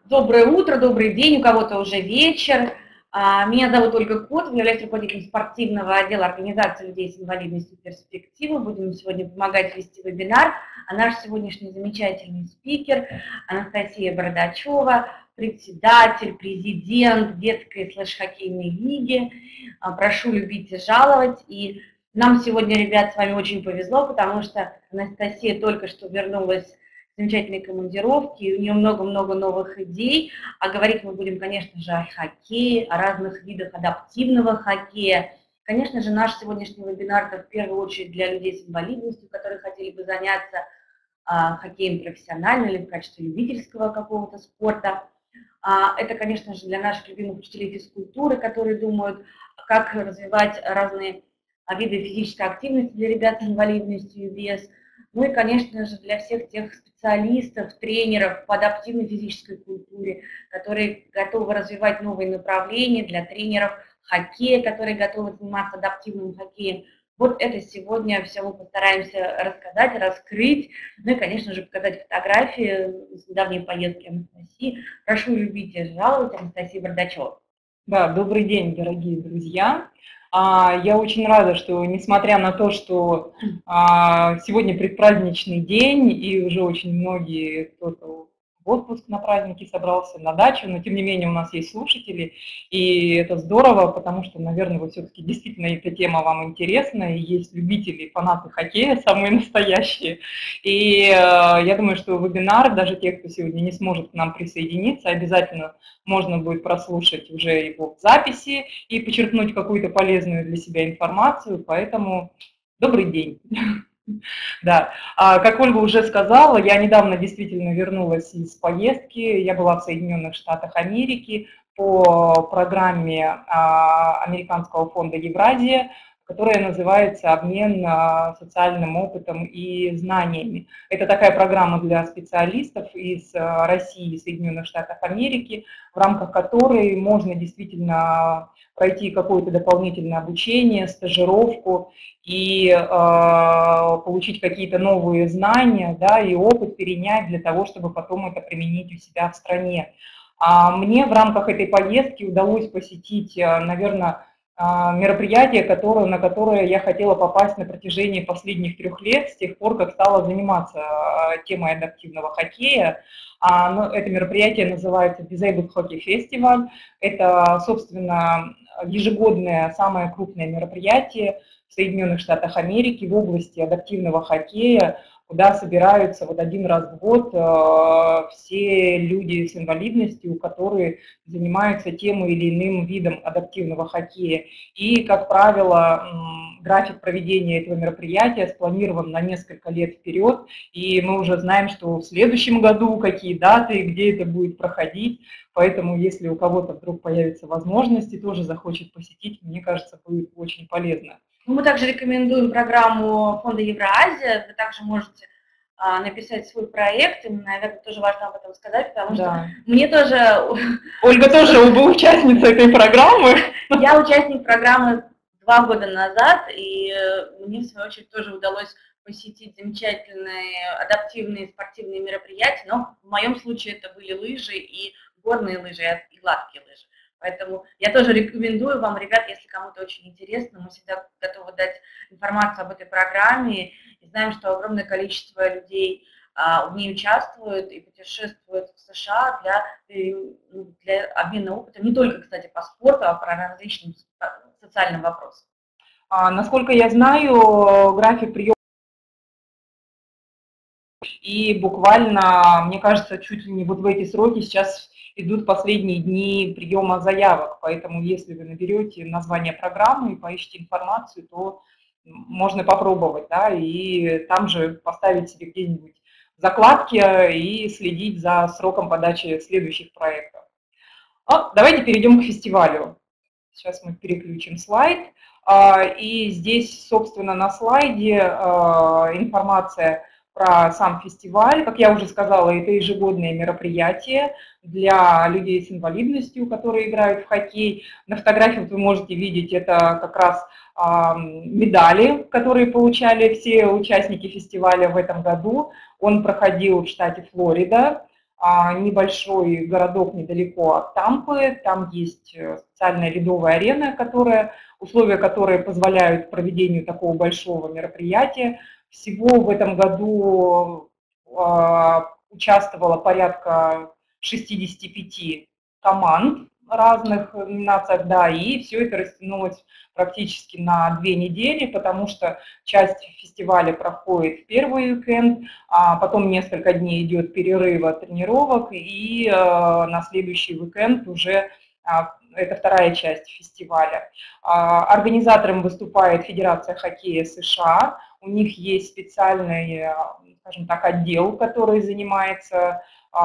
Доброе утро, добрый день, у кого-то уже вечер. Меня зовут Ольга Котова, являюсь руководителем спортивного отдела организации людей с инвалидностью «Перспективы». Будем сегодня помогать вести вебинар. А наш сегодняшний замечательный спикер Анастасия Бородачева, председатель, президент детской слэш-хоккейной лиги. Прошу любить и жаловать. И нам сегодня, ребят, с вами очень повезло, потому что Анастасия только что вернулась замечательной командировки, и у нее много-много новых идей. А говорить мы будем, конечно же, о хоккее, о разных видах адаптивного хоккея. Конечно же, наш сегодняшний вебинар – это в первую очередь для людей с инвалидностью, которые хотели бы заняться хоккеем профессионально или в качестве любительского какого-то спорта. Это, конечно же, для наших любимых учителей физкультуры, которые думают, как развивать разные виды физической активности для ребят с инвалидностью и без. Ну и, конечно же, для всех тех специалистов, тренеров по адаптивной физической культуре, которые готовы развивать новые направления, для тренеров хоккея, которые готовы заниматься адаптивным хоккеем. Вот это сегодня все мы постараемся рассказать, раскрыть, ну и, конечно же, показать фотографии с недавней поездки Анастасии. Прошу любить и жаловать, Анастасия Бородачева. Да, добрый день, дорогие друзья. Я очень рада, что, несмотря на то, что сегодня предпраздничный день, и уже очень многие, кто-то в отпуск на праздники собрался, на дачу, но тем не менее у нас есть слушатели, и это здорово, потому что, наверное, вы все-таки действительно эта тема вам интересна, и есть любители, фанаты хоккея, самые настоящие. И я думаю, что вебинар, даже те, кто сегодня не сможет к нам присоединиться, обязательно можно будет прослушать уже его в записи и почерпнуть какую-то полезную для себя информацию, поэтому добрый день. Да, как Ольга уже сказала, я недавно действительно вернулась из поездки, я была в Соединенных Штатах Америки по программе Американского фонда «Евразия», которая называется «Обмен социальным опытом и знаниями». Это такая программа для специалистов из России и Соединенных Штатов Америки, в рамках которой можно действительно пройти какое-то дополнительное обучение, стажировку и получить какие-то новые знания, да, и опыт перенять для того, чтобы потом это применить у себя в стране. Мне в рамках этой поездки удалось посетить, наверное, мероприятие, на которое я хотела попасть на протяжении последних 3 лет, с тех пор, как стала заниматься темой адаптивного хоккея. Это мероприятие называется Disabled Hockey Festival. Это, собственно, ежегодное самое крупное мероприятие в Соединенных Штатах Америки в области адаптивного хоккея, куда собираются вот один раз в год все люди с инвалидностью, которые занимаются тем или иным видом адаптивного хоккея. И, как правило, график проведения этого мероприятия спланирован на несколько лет вперед, и мы уже знаем, что в следующем году какие даты, где это будет проходить. Поэтому, если у кого-то вдруг появится возможность и тоже захочет посетить, мне кажется, будет очень полезно. Мы также рекомендуем программу фонда «Евразия». Вы также можете написать свой проект, и, наверное, тоже важно об этом сказать, потому что мне тоже... Ольга тоже участница этой программы. Я участник программы 2 года назад, и мне, в свою очередь, тоже удалось посетить замечательные адаптивные спортивные мероприятия, но в моем случае это были лыжи, и горные лыжи, и гладкие лыжи. Поэтому я тоже рекомендую вам, ребят, если кому-то очень интересно, мы всегда готовы дать информацию об этой программе. И знаем, что огромное количество людей в ней участвуют и путешествуют в США для обмена опытом, не только, кстати, по спорту, а по различным социальным вопросам. Насколько я знаю, график приема и буквально, мне кажется, чуть ли не вот в эти сроки сейчас идут последние дни приема заявок, поэтому если вы наберете название программы и поищите информацию, то можно попробовать, да, и там же поставить себе где-нибудь закладки и следить за сроком подачи следующих проектов. Давайте перейдем к фестивалю. Сейчас мы переключим слайд. И здесь, собственно, на слайде информация про сам фестиваль. Как я уже сказала, это ежегодное мероприятие для людей с инвалидностью, которые играют в хоккей. На фотографии вы можете видеть, это как раз медали, которые получали все участники фестиваля в этом году. Он проходил в штате Флорида. небольшой городок недалеко от Тампы. Там есть специальная ледовая арена, условия которой позволяют проведению такого большого мероприятия. Всего в этом году участвовало порядка 65 команд в разных номинациях, да, и все это растянулось практически на 2 недели, потому что часть фестиваля проходит в первый уикенд, а потом несколько дней идет перерыва тренировок, и на следующий уикенд уже это вторая часть фестиваля. Организатором выступает Федерация хоккея США. У них есть специальный, скажем так, отдел, который занимается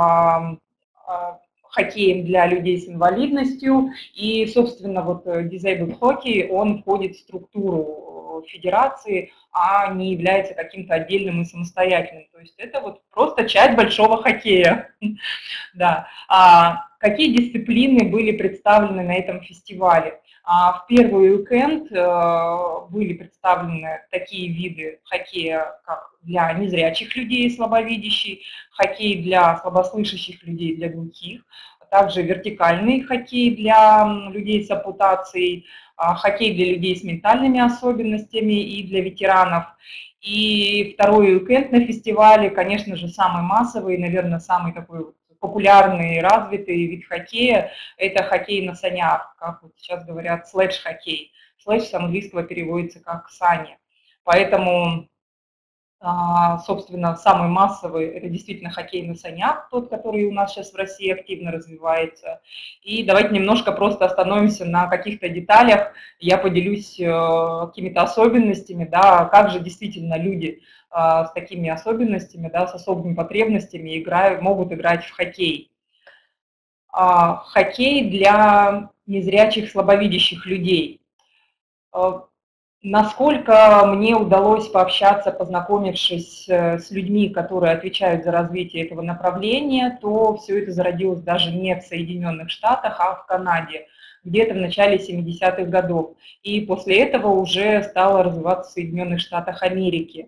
хоккеем для людей с инвалидностью. И, собственно, вот Disabled Hockey, он входит в структуру федерации, а не является каким-то отдельным и самостоятельным. То есть это вот просто часть большого хоккея. Да. Какие дисциплины были представлены на этом фестивале? В первый уикенд были представлены такие виды хоккея, как для незрячих людей, слабовидящих, хоккей для слабослышащих людей, для глухих, также вертикальный хоккей для людей с ампутацией, хоккей для людей с ментальными особенностями и для ветеранов. И второй уикенд на фестивале, конечно же, самый массовый, наверное, самый такой популярный и развитый вид хоккея – это хоккей на санях, как вот сейчас говорят, слэдж-хоккей. Слэдж с английского переводится как сани. Поэтому, собственно, самый массовый – это действительно хоккей на санях, тот, который у нас сейчас в России активно развивается. И давайте немножко просто остановимся на каких-то деталях. Я поделюсь какими-то особенностями, да, как же действительно люди с такими особенностями, да, с особыми потребностями могут играть в хоккей. Хоккей для незрячих, слабовидящих людей. Насколько мне удалось пообщаться, познакомившись с людьми, которые отвечают за развитие этого направления, то все это зародилось даже не в Соединенных Штатах, а в Канаде, где-то в начале 70-х годов. И после этого уже стало развиваться в Соединенных Штатах Америки.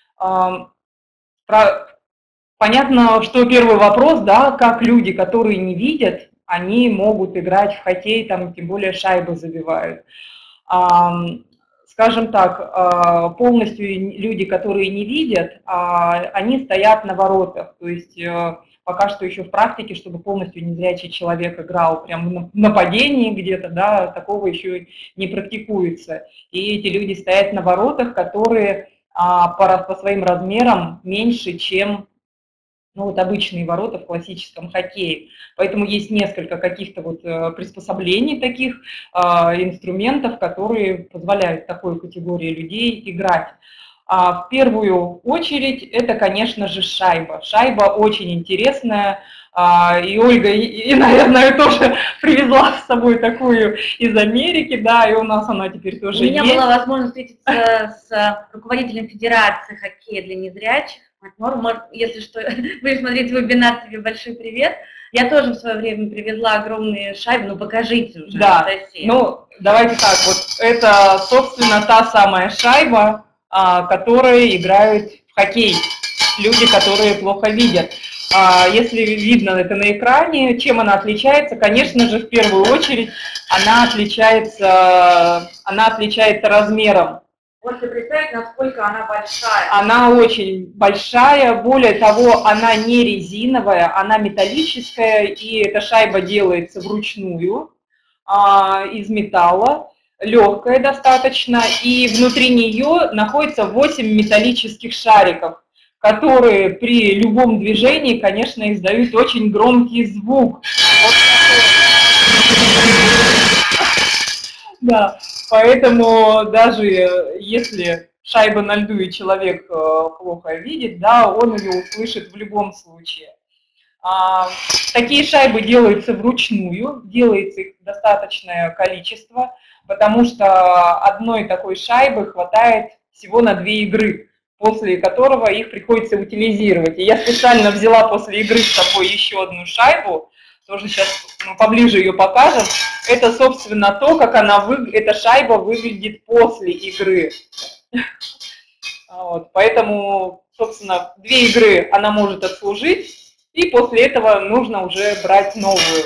Понятно, что первый вопрос, да, как люди, которые не видят, они могут играть в хоккей, там, тем более шайбы забивают. Скажем так, полностью люди, которые не видят, они стоят на воротах, то есть пока что еще в практике, чтобы полностью незрячий человек играл прямо в нападении где-то, да, такого еще не практикуется. И эти люди стоят на воротах, которые по своим размерам меньше, чем вот обычные ворота в классическом хоккее. Поэтому есть несколько каких-то вот приспособлений таких, инструментов, которые позволяют такой категории людей играть. В первую очередь это, конечно же, шайба. Шайба очень интересная. И Ольга, наверное, тоже привезла с собой такую из Америки, да, и у нас она теперь тоже есть. У меня была возможность встретиться с руководителем Федерации хоккея для незрячих. Если что, будешь смотреть вебинар, тебе большой привет. Я тоже в свое время привезла огромные шайбы, ну покажите уже, да. Анастасия. Ну, давайте так, вот это, собственно, та самая шайба, которые играют в хоккей, люди, которые плохо видят. Если видно это на экране, чем она отличается? Конечно же, в первую очередь, она отличается размером. Можете представить, насколько она большая. Она очень большая, более того, она не резиновая, она металлическая, и эта шайба делается вручную из металла, легкая достаточно, и внутри нее находится 8 металлических шариков, которые при любом движении, конечно, издают очень громкий звук. Вот да, поэтому даже если шайба на льду и человек плохо видит, да, он ее услышит в любом случае. Такие шайбы делаются вручную, делается их достаточное количество, потому что одной такой шайбы хватает всего на 2 игры, после которого их приходится утилизировать. И я специально взяла после игры с собой еще одну шайбу, тоже сейчас поближе ее покажем. Это, собственно, то, как эта шайба выглядит после игры. Вот, поэтому, собственно, 2 игры она может отслужить, и после этого нужно уже брать новую.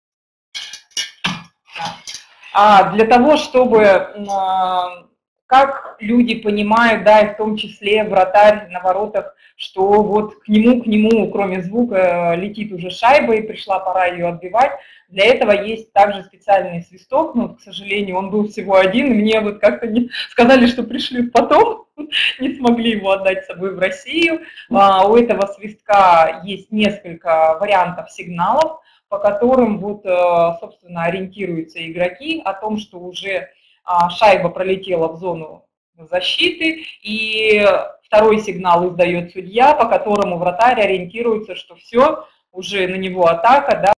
Для того, чтобы, как люди понимают, да, и в том числе вратарь на воротах, что вот к нему, кроме звука, летит уже шайба, и пришла пора ее отбивать. Для этого есть также специальный свисток, но, к сожалению, он был всего один, и мне вот как-то сказали, что пришлют потом, не смогли его отдать с собой в Россию. У этого свистка есть несколько вариантов сигналов, по которым вот, собственно, ориентируются игроки о том, что уже шайба пролетела в зону защиты, и второй сигнал издает судья, по которому вратарь ориентируется, что все, уже на него атака, да.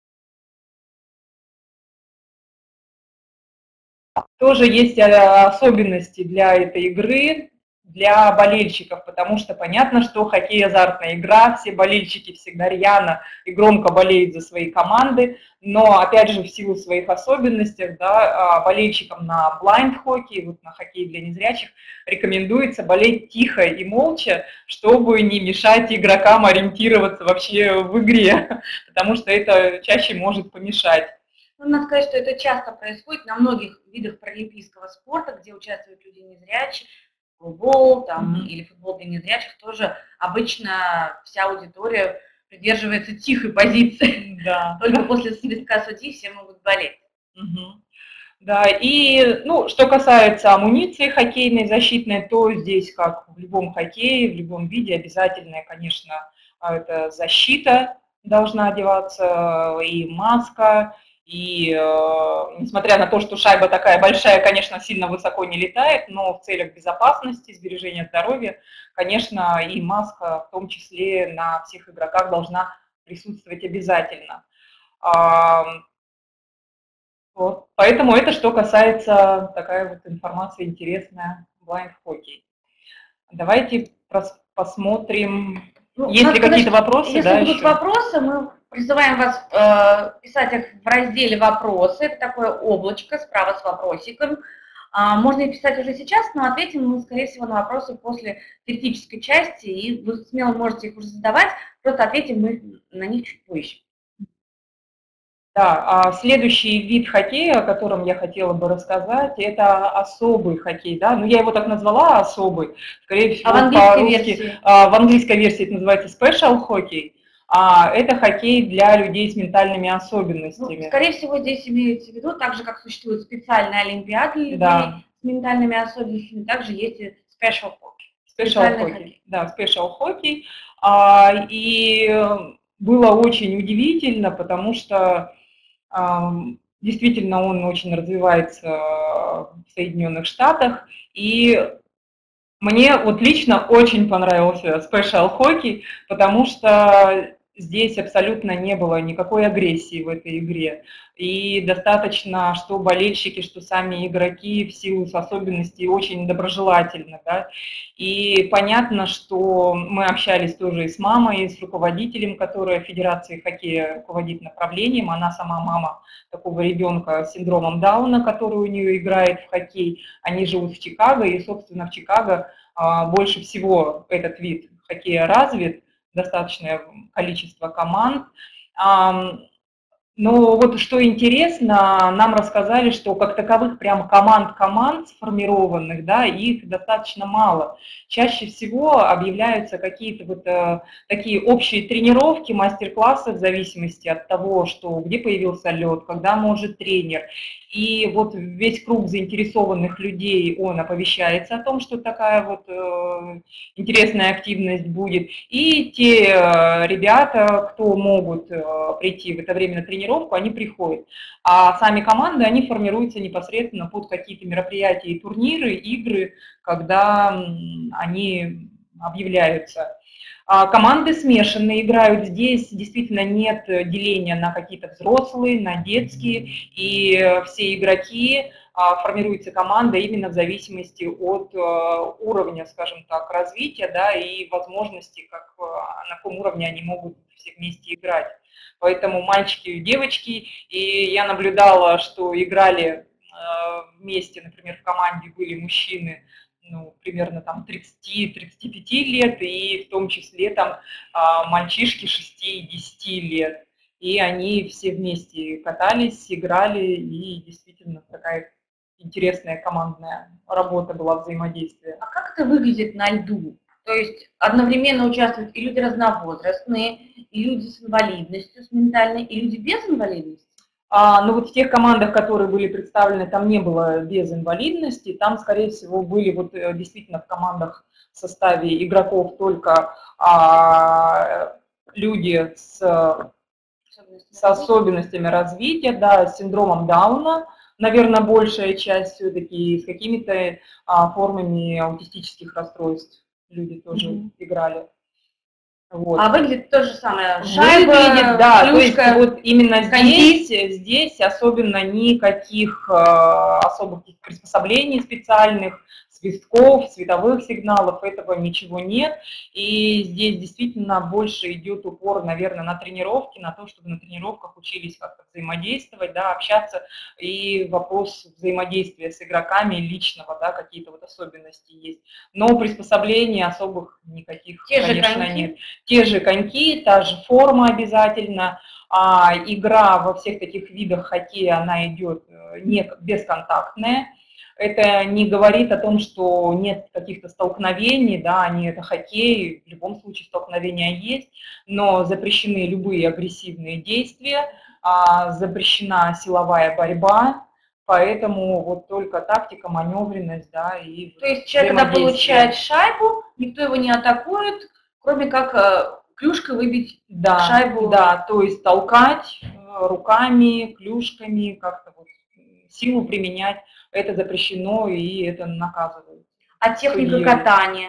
Тоже есть особенности для этой игры, для болельщиков, потому что понятно, что хоккей азартная игра, все болельщики всегда рьяно и громко болеют за свои команды, но опять же в силу своих особенностей, да, болельщикам на блайнд-хоккей, вот на хоккей для незрячих, рекомендуется болеть тихо и молча, чтобы не мешать игрокам ориентироваться вообще в игре, потому что это чаще может помешать. Ну, надо сказать, что это часто происходит на многих видах паралимпийского спорта, где участвуют люди незрячие, футбол там, или футбол для незрячих, тоже обычно вся аудитория придерживается тихой позиции. Да. Только после свистка судьи все могут болеть. Да, и ну, что касается амуниции хоккейной, защитной, то здесь, как в любом хоккее, в любом виде, обязательная, конечно, это защита должна одеваться, и маска, и несмотря на то, что шайба такая большая, конечно, сильно высоко не летает, но в целях безопасности, сбережения здоровья, конечно, и маска в том числе на всех игроках должна присутствовать обязательно. Вот. Поэтому это что касается такая вот информация интересная, блайнд-хоккей. Давайте посмотрим, есть ли какие-то вопросы. Если будут вопросы, мы призываем вас писать их в разделе «Вопросы». Это такое облачко справа с вопросиком. Можно и писать уже сейчас, но ответим мы, скорее всего, на вопросы после теоретической части, и вы смело можете их уже задавать, просто ответим мы на них чуть позже. Да, следующий вид хоккея, о котором я хотела бы рассказать, это особый хоккей, да, ну я его так назвала особый, скорее всего, в английской версии это называется special hockey, это хоккей для людей с ментальными особенностями. Ну, скорее всего, здесь имеется в виду, так же, как существует специальная олимпиада для людей с ментальными особенностями, также есть и special hockey. Special hockey. Да, special hockey, и было очень удивительно, потому что действительно, он очень развивается в Соединенных Штатах, и мне вот лично очень понравился Special Hockey, потому что здесь абсолютно не было никакой агрессии в этой игре. И достаточно, что болельщики, что сами игроки в силу особенностей очень доброжелательны. Да? И понятно, что мы общались тоже и с мамой, и с руководителем, которая Федерации хоккея руководит направлением. Она сама мама такого ребенка с синдромом Дауна, который у нее играет в хоккей. Они живут в Чикаго, и, собственно, в Чикаго больше всего этот вид хоккея развит, достаточное количество команд. Но вот что интересно, нам рассказали, что как таковых прям команд сформированных, да, их достаточно мало. Чаще всего объявляются какие-то вот такие общие тренировки, мастер-классы в зависимости от того, что где появился лед, когда может тренер. И вот весь круг заинтересованных людей, он оповещается о том, что такая вот интересная активность будет. И те ребята, кто могут прийти в это время на тренировку, они приходят. А сами команды, они формируются непосредственно под какие-то мероприятия и турниры, игры, когда они объявляются. Команды смешанные играют, здесь действительно нет деления на какие-то взрослые, на детские, и все игроки, формируется команда именно в зависимости от уровня, скажем так, развития, да, и возможностей, на каком уровне они могут все вместе играть. Поэтому мальчики и девочки, и я наблюдала, что играли вместе, например, в команде были мужчины ну, примерно там 30-35 лет, и в том числе там мальчишки 6 и 10 лет. И они все вместе катались, играли, и действительно такая интересная командная работа была, взаимодействие. А как это выглядит на льду? То есть одновременно участвуют и люди разновозрастные, и люди с инвалидностью, с ментальной, и люди без инвалидности? Ну вот в тех командах, которые были представлены, там не было без инвалидности, там, скорее всего, были вот действительно в командах в составе игроков только люди с особенностями развития, да, с синдромом Дауна, наверное, большая часть все-таки, с какими-то формами аутистических расстройств люди тоже играли. Вот. А выглядит то же самое. Шайба, выглядит, да, клюшка, то есть вот именно коньки. здесь особенно никаких особых приспособлений специальных, свистков, световых сигналов, этого ничего нет. И здесь действительно больше идет упор, наверное, на тренировки, на то, чтобы на тренировках учились как-то взаимодействовать, да, общаться. И вопрос взаимодействия с игроками личного, да, какие-то вот особенности есть. Но приспособлений особых никаких, конечно, нет. Те же коньки, та же форма обязательно. Игра во всех таких видах хоккея, она идет не бесконтактная. Это не говорит о том, что нет каких-то столкновений, да, это хоккей, в любом случае столкновения есть, но запрещены любые агрессивные действия, запрещена силовая борьба, поэтому вот только тактика, маневренность, да, и то есть человек, когда получает шайбу, никто его не атакует, кроме как клюшкой выбить шайбу. Да, то есть толкать руками, клюшками, как-то вот силу применять, это запрещено и это наказывают. А техника катания?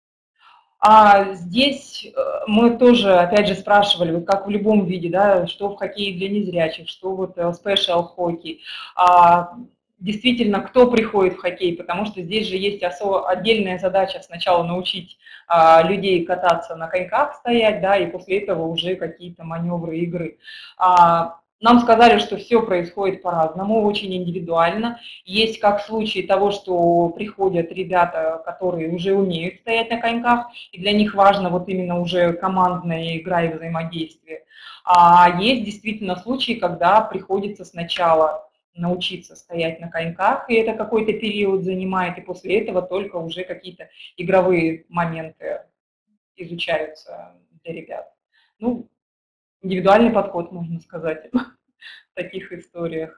Здесь мы тоже, опять же, спрашивали, вот как в любом виде, да, что в хоккее для незрячих, что вот special хоккей. Действительно, кто приходит в хоккей, потому что здесь же есть отдельная задача сначала научить людей кататься на коньках, стоять, да, и после этого уже какие-то маневры игры. Нам сказали, что все происходит по-разному, очень индивидуально. Есть как случаи того, что приходят ребята, которые уже умеют стоять на коньках, и для них важно вот именно уже командная игра и взаимодействие. А есть действительно случаи, когда приходится сначала научиться стоять на коньках, и это какой-то период занимает, и после этого только уже какие-то игровые моменты изучаются для ребят. Ну, индивидуальный подход, можно сказать, в таких историях.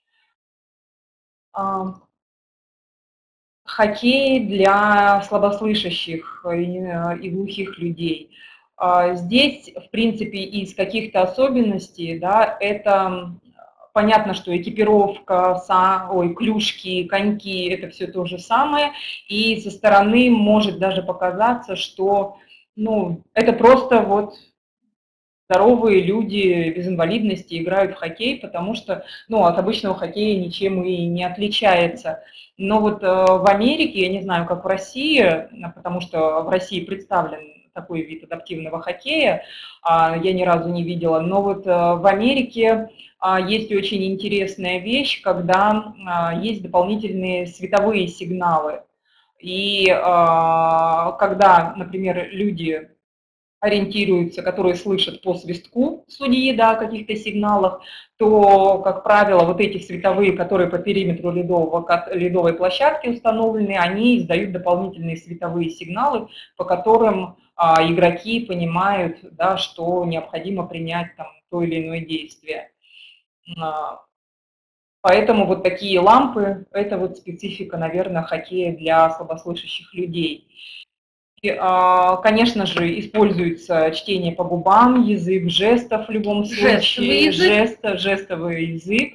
Хоккей для слабослышащих и глухих людей. Здесь, в принципе, из каких-то особенностей, да, это понятно, что экипировка, клюшки, коньки – это все то же самое, и со стороны может даже показаться, что это просто вот здоровые люди без инвалидности играют в хоккей, потому что от обычного хоккея ничем и не отличается. Но вот в Америке, я не знаю, как в России, потому что в России представлен такой вид адаптивного хоккея, я ни разу не видела, но вот в Америке есть очень интересная вещь, когда есть дополнительные световые сигналы. И когда, например, люди ориентируются, которые слышат по свистку судьи, да, каких-то сигналах, то, как правило, вот эти световые, которые по периметру ледовой площадки установлены, они издают дополнительные световые сигналы, по которым игроки понимают, да, что необходимо принять там то или иное действие. Поэтому вот такие лампы – это вот специфика, наверное, хоккея для слабослышащих людей. Конечно же, используется чтение по губам, язык жестов в любом случае, жестовый язык.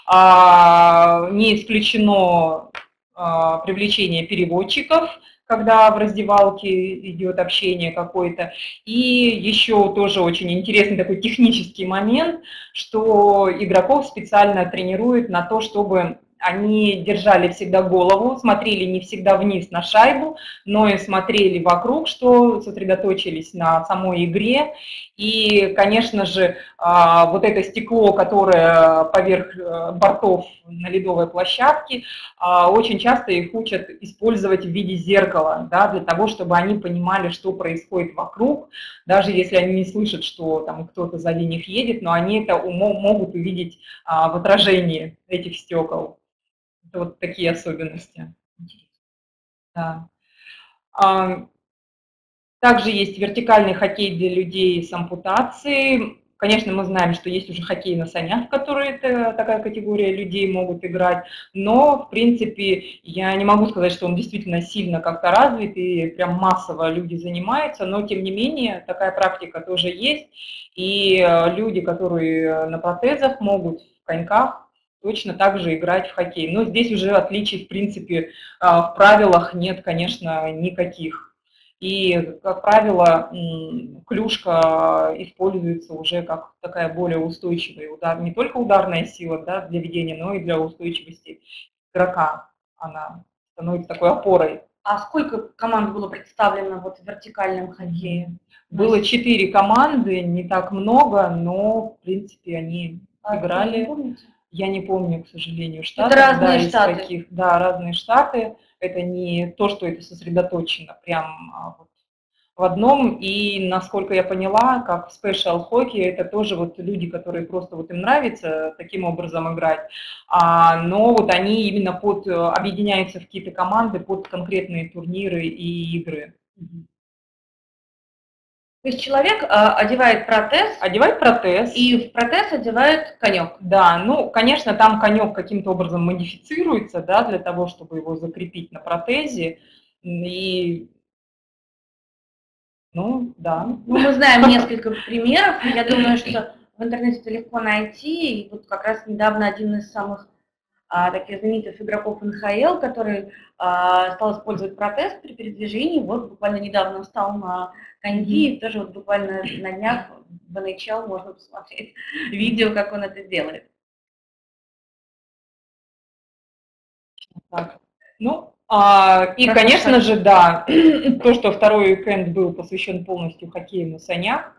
Не исключено привлечение переводчиков, когда в раздевалке идет общение какое-то. И еще тоже очень интересный такой технический момент, что игроков специально тренируют на то, чтобы они держали всегда голову, смотрели не всегда вниз на шайбу, но и смотрели вокруг, что сосредоточились на самой игре. И, конечно же, вот это стекло, которое поверх бортов на ледовой площадке, очень часто их учат использовать в виде зеркала, да, для того, чтобы они понимали, что происходит вокруг, даже если они не слышат, что там кто-то сзади них едет, но они это могут увидеть в отражении этих стекол. Это вот такие особенности. Да. Также есть вертикальный хоккей для людей с ампутацией. Конечно, мы знаем, что есть уже хоккей на санях, в который такая категория людей могут играть, но, в принципе, я не могу сказать, что он действительно сильно как-то развит и прям массово люди занимаются, но, тем не менее, такая практика тоже есть, и люди, которые на протезах, могут в коньках точно так же играть в хоккей. Но здесь уже отличий, в принципе, в правилах нет, конечно, никаких. И, как правило, клюшка используется уже как такая более устойчивая удар, не только ударная сила, да, для ведения, но и для устойчивости игрока. Она становится такой опорой. А сколько команд было представлено вот в вертикальном хоккее? Было 4 команды, не так много, но, в принципе, они играли. Я не помню, к сожалению, штаты. Это разные штаты. Каких, да, разные штаты. Это не то, что это сосредоточено прям вот в одном. И, насколько я поняла, как в Special Hockey, это тоже вот люди, которые просто вот им нравится таким образом играть. Но вот они именно объединяются в какие-то команды под конкретные турниры и игры. То есть человек одевает протез, и в протез одевает конек. Да, ну, конечно, там конек каким-то образом модифицируется, да, для того, чтобы его закрепить на протезе. И, ну, да. Ну, мы знаем несколько примеров. Я думаю, что в интернете это легко найти. И вот как раз недавно один из самых таких знаменитых игроков НХЛ, который стал использовать протез при передвижении, вот буквально недавно встал на коньки, и тоже вот буквально на днях в NHL можно посмотреть видео, как он это делает. Так. Ну, и, конечно же, да, то, что второй уикенд был посвящен полностью хоккею на санях.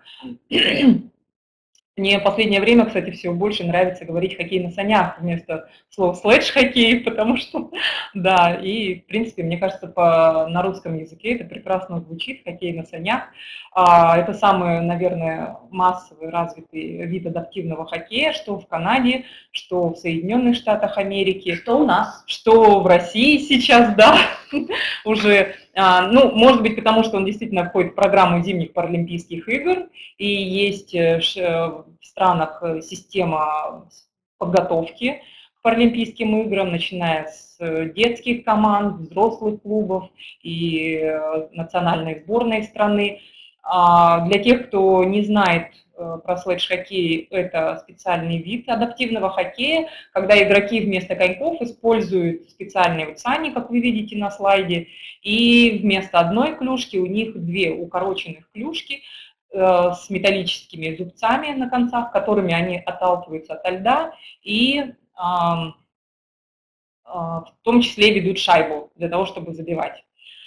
Мне в последнее время, кстати, все больше нравится говорить хоккей на санях вместо слова слэдж-хоккей, потому что, да, и, в принципе, мне кажется, на русском языке это прекрасно звучит, хоккей на санях. Это самый, наверное, массовый развитый вид адаптивного хоккея, что в Канаде, что в Соединенных Штатах Америки. Что у нас. Что в России сейчас, да, уже, ну, может быть, потому что он действительно входит в программу зимних Паралимпийских игр, и есть в странах система подготовки к Паралимпийским играм, начиная с детских команд, взрослых клубов и национальной сборной страны. Для тех, кто не знает про слэдж-хоккей, это специальный вид адаптивного хоккея, когда игроки вместо коньков используют специальные вот сани, как вы видите на слайде, и вместо одной клюшки у них две укороченных клюшки с металлическими зубцами на концах, которыми они отталкиваются от льда и в том числе ведут шайбу для того, чтобы забивать.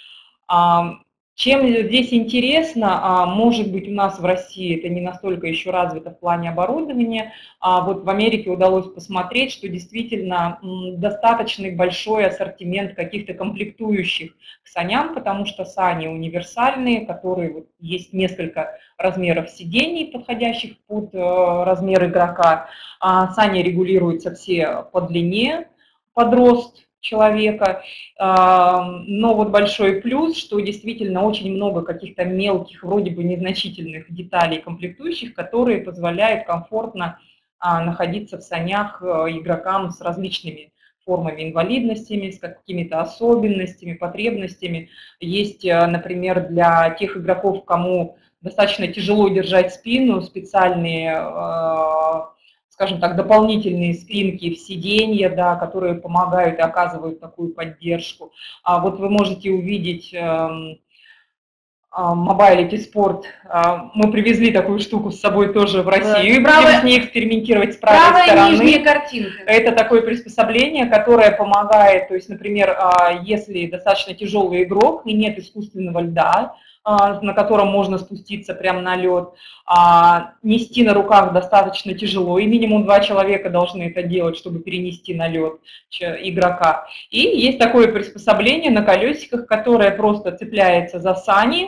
Чем здесь интересно, может быть, у нас в России это не настолько еще развито в плане оборудования, вот в Америке удалось посмотреть, что действительно достаточно большой ассортимент каких-то комплектующих к саням, потому что сани универсальные, которые вот, есть несколько размеров сидений, подходящих под размер игрока. Сани регулируются все по длине, под рост человека, но вот большой плюс, что действительно очень много каких-то мелких, вроде бы незначительных деталей комплектующих, которые позволяют комфортно находиться в санях игрокам с различными формами инвалидностями, с какими-то особенностями, потребностями. Есть, например, для тех игроков, кому достаточно тяжело держать спину, специальные, скажем так, дополнительные спинки в сиденье, да, которые помогают и оказывают такую поддержку. Вот вы можете увидеть Mobility Sport. Мы привезли такую штуку с собой тоже в Россию и будем с ней экспериментировать с правой стороны. Нижняя картинка. Это такое приспособление, которое помогает, то есть, например, если достаточно тяжелый игрок и нет искусственного льда, на котором можно спуститься прямо на лед, нести на руках достаточно тяжело, и минимум 2 человека должны это делать, чтобы перенести на лед игрока. И есть такое приспособление на колесиках, которое просто цепляется за сани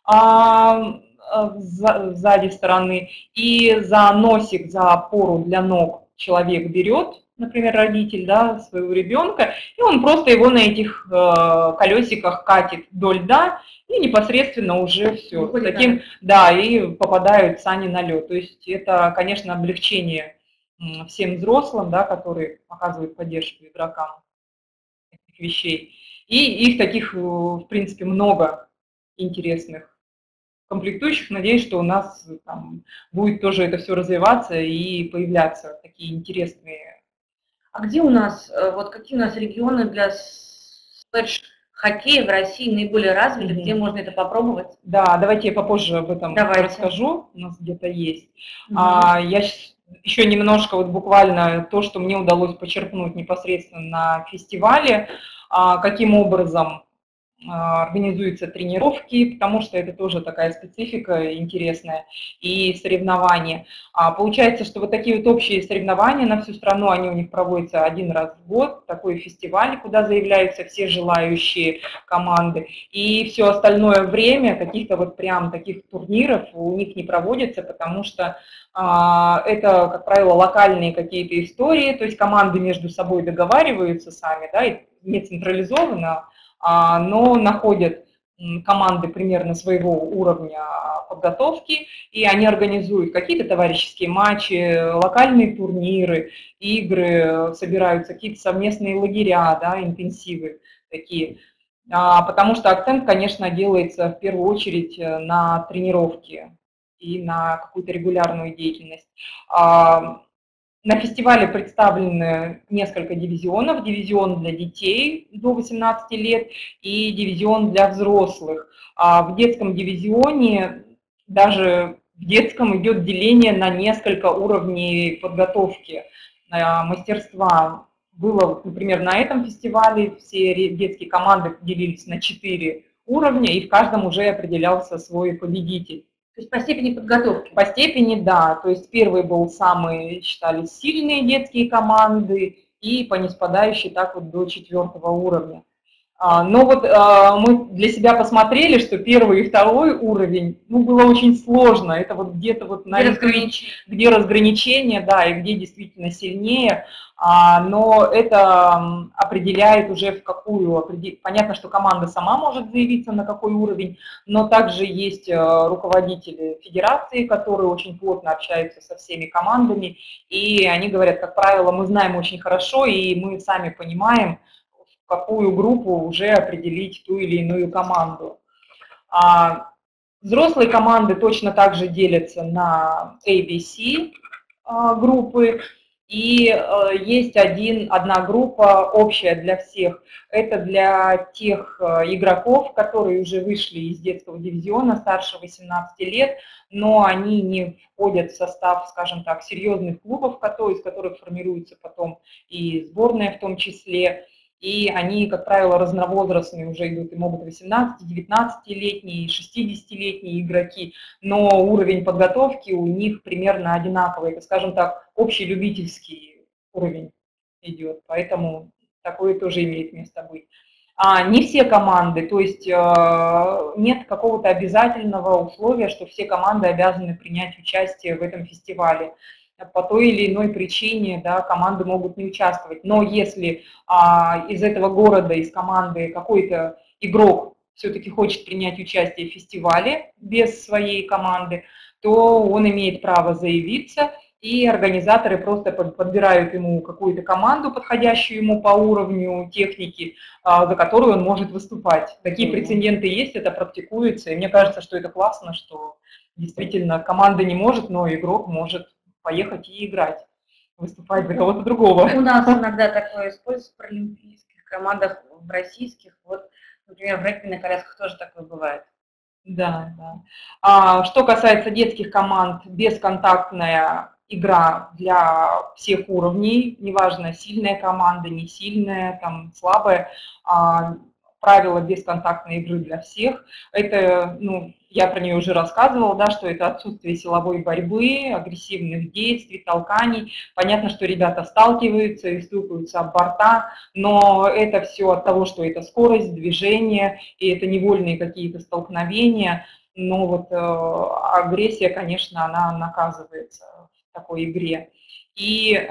сзади стороны, и за носик, за опору для ног человек берет, например, родитель, да, своего ребенка, и он просто его на этих колесиках катит вдоль льда, и непосредственно уже все. Таким, да, и попадают сани на лед. То есть это, конечно, облегчение всем взрослым, да, которые оказывают поддержку игрокам этих вещей. И их таких, в принципе, много интересных комплектующих. Надеюсь, что у нас там будет тоже это все развиваться и появляться такие интересные. А где у нас, вот какие у нас регионы для хоккея в России наиболее развиты, где можно это попробовать? Да, давайте я попозже об этом расскажу, у нас где-то есть. Я еще немножко, вот буквально то, что мне удалось почерпнуть непосредственно на фестивале, каким образом организуются тренировки, потому что это тоже такая специфика интересная, и соревнования. Получается, что вот такие вот общие соревнования на всю страну, они у них проводятся 1 раз в год, такой фестиваль, куда заявляются все желающие команды, и все остальное время каких-то вот прям таких турниров у них не проводится, потому что это, как правило, локальные какие-то истории, то есть команды между собой договариваются сами, да, и не централизованно, но находят команды примерно своего уровня подготовки, и они организуют какие-то товарищеские матчи, локальные турниры, игры, собираются какие-то совместные лагеря, да, интенсивы такие. Потому что акцент, конечно, делается в первую очередь на тренировки и на какую-то регулярную деятельность. На фестивале представлены несколько дивизионов. Дивизион для детей до 18 лет и дивизион для взрослых. В детском дивизионе, даже в детском, идет деление на несколько уровней подготовки, мастерства. Было, например, на этом фестивале все детские команды делились на 4 уровня, и в каждом уже определялся свой победитель. То есть по степени подготовки? По степени, да. То есть первый был самые, считались, сильные детские команды, и по ниспадающей так вот до 4-го уровня. Но вот мы для себя посмотрели, что 1-й и 2-й уровень, ну, было очень сложно. Это вот где-то вот где разграничение, да, и где действительно сильнее. Но это определяет уже в какую, понятно, что команда сама может заявиться на какой уровень, но также есть руководители федерации, которые очень плотно общаются со всеми командами, и они говорят, как правило, мы знаем очень хорошо, и мы сами понимаем, в какую группу уже определить ту или иную команду. Взрослые команды точно так же делятся на ABC группы, и есть одна группа общая для всех. Это для тех игроков, которые уже вышли из детского дивизиона старше 18 лет, но они не входят в состав, скажем так, серьезных клубов, из которых формируется потом и сборная в том числе. И они, как правило, разновозрастные уже идут, и могут 18, 19-летние, 60-летние игроки, но уровень подготовки у них примерно одинаковый, это, скажем так, общий любительский уровень идет, поэтому такое тоже имеет место быть. Не все команды, то есть нет какого-то обязательного условия, что все команды обязаны принять участие в этом фестивале. По той или иной причине, да, команды могут не участвовать. Но если из этого города, из команды какой-то игрок все-таки хочет принять участие в фестивале без своей команды, то он имеет право заявиться, и организаторы просто подбирают ему какую-то команду, подходящую ему по уровню техники, за которую он может выступать. Такие прецеденты есть, это практикуется, и мне кажется, что это классно, что действительно команда не может, но игрок может поехать и играть, выступать за кого-то другого. У нас иногда такое используется в паралимпийских командах, в российских. Вот, например, в регби на колясках тоже такое бывает. Да, да. Что касается детских команд, бесконтактная игра для всех уровней, неважно, сильная команда, не сильная, там, слабая, правила бесконтактной игры для всех. Это, ну, я про нее уже рассказывала, да, что это отсутствие силовой борьбы, агрессивных действий, толканий. Понятно, что ребята сталкиваются и стукаются об борта, но это все от того, что это скорость, движение, и это невольные какие-то столкновения. Но вот агрессия, конечно, она наказывается в такой игре. И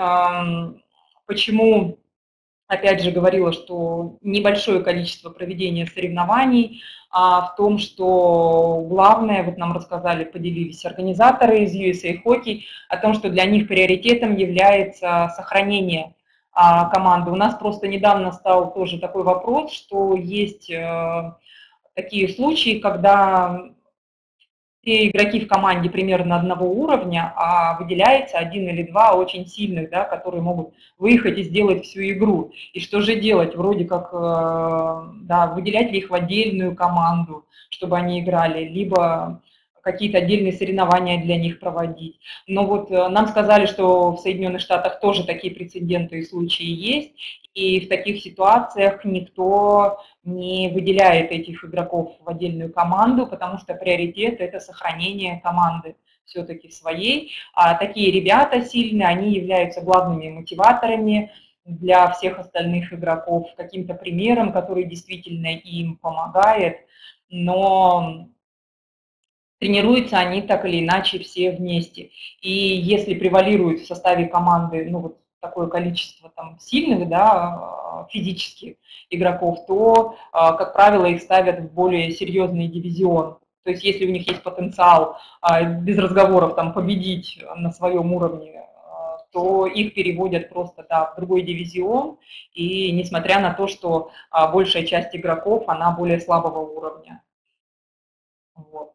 почему, опять же, говорила, что небольшое количество проведения соревнований, в том, что главное, вот нам рассказали, поделились организаторы из USA Hockey, о том, что для них приоритетом является сохранение команды. У нас просто недавно стал тоже такой вопрос, что есть такие случаи, когда все игроки в команде примерно одного уровня, а выделяется один или два очень сильных, да, которые могут выехать и сделать всю игру. И что же делать? Вроде как, да, выделять ли их в отдельную команду, чтобы они играли, либо какие-то отдельные соревнования для них проводить. Но вот нам сказали, что в Соединенных Штатах тоже такие прецеденты и случаи есть, и в таких ситуациях никто не выделяет этих игроков в отдельную команду, потому что приоритет – это сохранение команды все-таки своей. А такие ребята сильные, они являются главными мотиваторами для всех остальных игроков, каким-то примером, который действительно им помогает, но тренируются они так или иначе все вместе. И если превалирует в составе команды, ну, вот такое количество там сильных, да, физических игроков, то, как правило, их ставят в более серьезный дивизион. То есть если у них есть потенциал без разговоров там победить на своем уровне, то их переводят просто, да, в другой дивизион, и несмотря на то, что большая часть игроков, она более слабого уровня. Вот.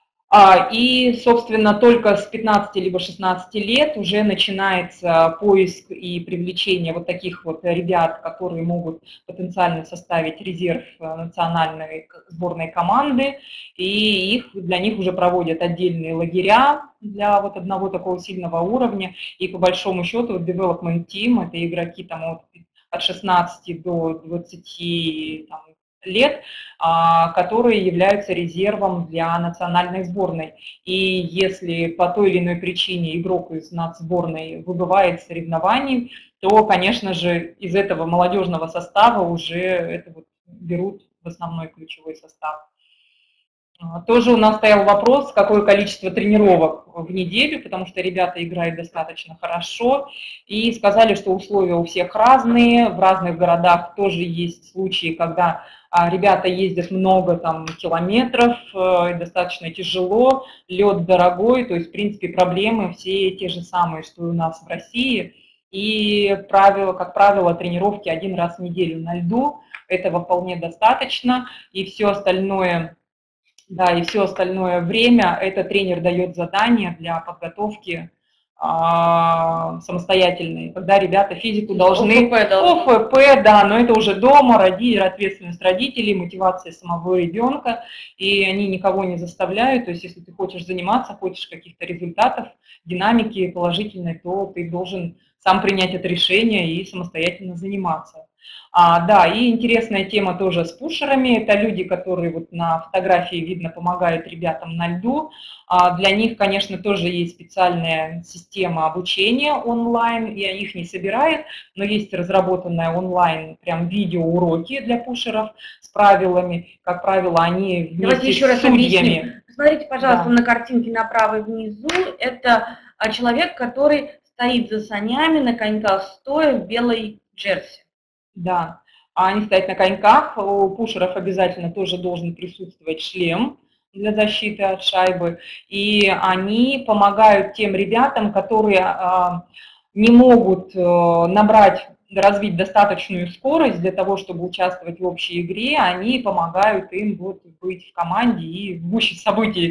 И, собственно, только с 15 либо 16 лет уже начинается поиск и привлечение вот таких вот ребят, которые могут потенциально составить резерв национальной сборной команды, и для них уже проводят отдельные лагеря для вот одного такого сильного уровня, и по большому счету development team, это игроки там от 16 до 20 там, лет, которые являются резервом для национальной сборной. И если по той или иной причине игрок из нацсборной выбывает с соревнований, то, конечно же, из этого молодежного состава уже это вот берут в основной ключевой состав. Тоже у нас стоял вопрос, какое количество тренировок в неделю, потому что ребята играют достаточно хорошо, и сказали, что условия у всех разные, в разных городах тоже есть случаи, когда ребята ездят много там километров, достаточно тяжело, лед дорогой, то есть, в принципе, проблемы все те же самые, что и у нас в России. И как правило, тренировки один раз в неделю на льду, этого вполне достаточно, и все остальное, да, и все остальное время это тренер дает задания для подготовки самостоятельные, когда ребята физику должны, ОФП, да, но это уже дома, ответственность родителей, мотивация самого ребенка, и они никого не заставляют, то есть если ты хочешь заниматься, хочешь каких-то результатов, динамики положительной, то ты должен сам принять это решение и самостоятельно заниматься. Да, и интересная тема тоже с пушерами. Это люди, которые вот на фотографии видно помогают ребятам на льду. Для них, конечно, тоже есть специальная система обучения онлайн, и они их не собирают, но есть разработанная онлайн прям видеоуроки для пушеров с правилами. Как правило, они вместе с судьями. Посмотрите, пожалуйста, на картинке направо внизу. Это человек, который стоит за санями на коньках стоя в белой джерси. Да, они стоят на коньках, у пушеров обязательно тоже должен присутствовать шлем для защиты от шайбы, и они помогают тем ребятам, которые не могут развить достаточную скорость для того, чтобы участвовать в общей игре, они помогают им вот быть в команде и в гуще событий,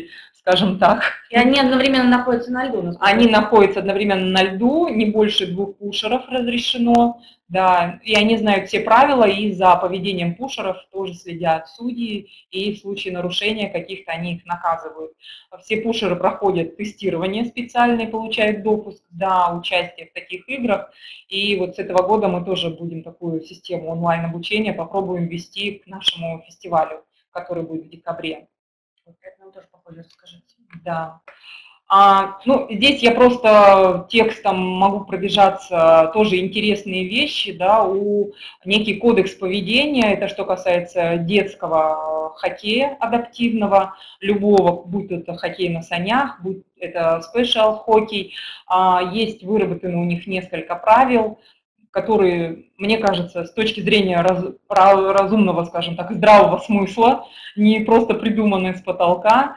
скажем так. И они одновременно находятся на льду? Они находятся одновременно на льду, не больше 2 пушеров разрешено, да, и они знают все правила, и за поведением пушеров тоже следят судьи, и в случае нарушения каких-то они их наказывают. Все пушеры проходят тестирование специальное, получают допуск до участия в таких играх, и вот с этого года мы тоже будем такую систему онлайн-обучения попробуем ввести к нашему фестивалю, который будет в декабре. Это нам тоже попозже расскажите. Да. Ну, здесь я просто текстом могу пробежаться, тоже интересные вещи, да, некий кодекс поведения, это что касается детского хоккея адаптивного, любого, будь это хоккей на санях, будь это спешиал хоккей, есть выработаны у них несколько правил, которые, мне кажется, с точки зрения разумного, скажем так, здравого смысла, не просто придуманы с потолка,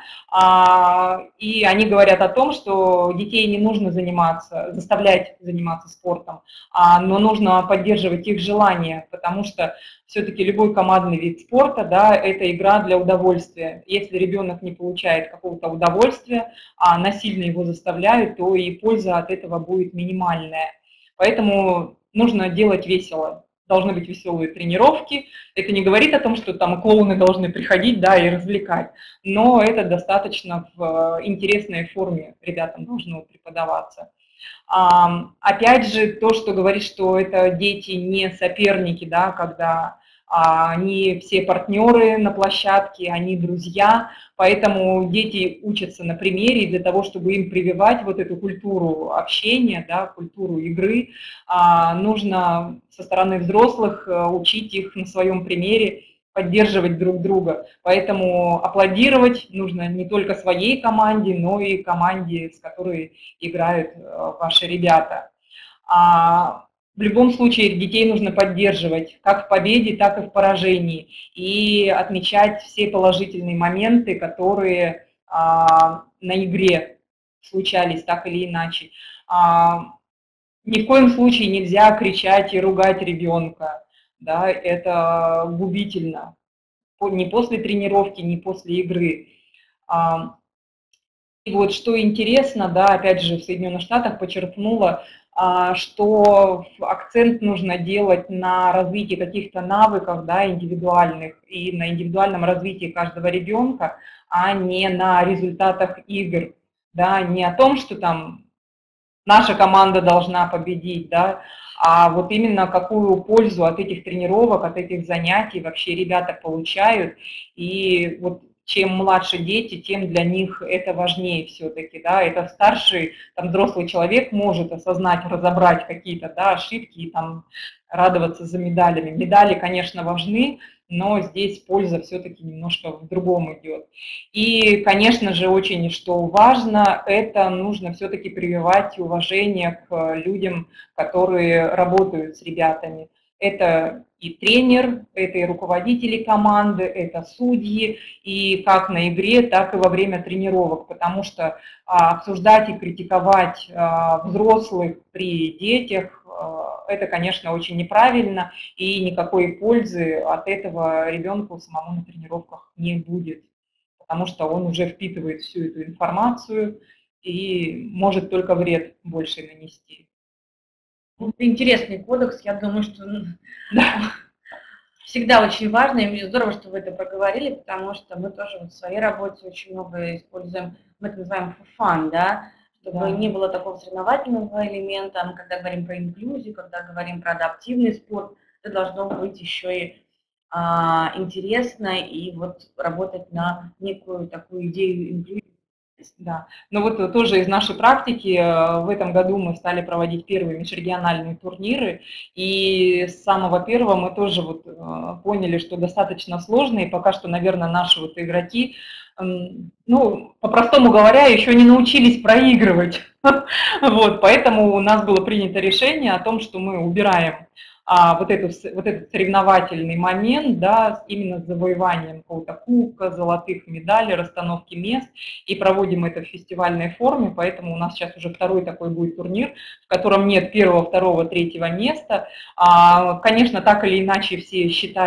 и они говорят о том, что детей не нужно заставлять заниматься спортом, но нужно поддерживать их желание, потому что все-таки любой командный вид спорта, да, это игра для удовольствия. Если ребенок не получает какого-то удовольствия, а насильно его заставляют, то и польза от этого будет минимальная. Поэтому нужно делать весело. Должны быть веселые тренировки. Это не говорит о том, что там клоуны должны приходить, да, и развлекать, но это достаточно в интересной форме ребятам должно преподаваться. Опять же, то, что говорит, что это дети не соперники, да, когда они все партнеры на площадке, они друзья, поэтому дети учатся на примере, и для того, чтобы им прививать вот эту культуру общения, да, культуру игры, нужно со стороны взрослых учить их на своем примере, поддерживать друг друга. Поэтому аплодировать нужно не только своей команде, но и команде, с которой играют ваши ребята. В любом случае детей нужно поддерживать как в победе, так и в поражении, и отмечать все положительные моменты, которые на игре случались так или иначе. Ни в коем случае нельзя кричать и ругать ребенка, да, это губительно, ни после тренировки, ни после игры. И вот что интересно, да, опять же, в Соединенных Штатах почерпнула, что акцент нужно делать на развитии каких-то навыков, да, индивидуальных, и на индивидуальном развитии каждого ребенка, а не на результатах игр, да, не о том, что там наша команда должна победить, да, а вот именно какую пользу от этих тренировок, от этих занятий вообще ребята получают, и вот чем младше дети, тем для них это важнее все-таки, да, это старший, там, взрослый человек может осознать, разобрать какие-то, да, ошибки и там радоваться за медалями. Медали, конечно, важны, но здесь польза все-таки немножко в другом идет. И, конечно же, очень что важно, это нужно все-таки прививать уважение к людям, которые работают с ребятами. Это и тренер, это и руководители команды, это судьи, и как на игре, так и во время тренировок, потому что обсуждать и критиковать взрослых при детях, это, конечно, очень неправильно, и никакой пользы от этого ребенку самому на тренировках не будет, потому что он уже впитывает всю эту информацию и может только вред больше нанести. Интересный кодекс, я думаю, что всегда очень важно, и мне здорово, что вы это проговорили, потому что мы тоже в своей работе очень много используем, мы это называем for fun, да, чтобы не было такого соревновательного элемента, когда говорим про инклюзию, когда говорим про адаптивный спорт, это должно быть еще и интересно и вот работать на некую такую идею инклюзии. Да, но вот тоже из нашей практики в этом году мы стали проводить первые межрегиональные турниры, и с самого первого мы тоже вот поняли, что достаточно сложно, и пока что, наверное, наши вот игроки, ну, по-простому говоря, еще не научились проигрывать. Вот, поэтому у нас было принято решение о том, что мы убираем вот этот соревновательный момент, да, именно с завоеванием какого-то кубка, золотых медалей, расстановки мест, и проводим это в фестивальной форме, поэтому у нас сейчас уже второй такой будет турнир, в котором нет первого, второго, третьего места. Конечно, так или иначе все считают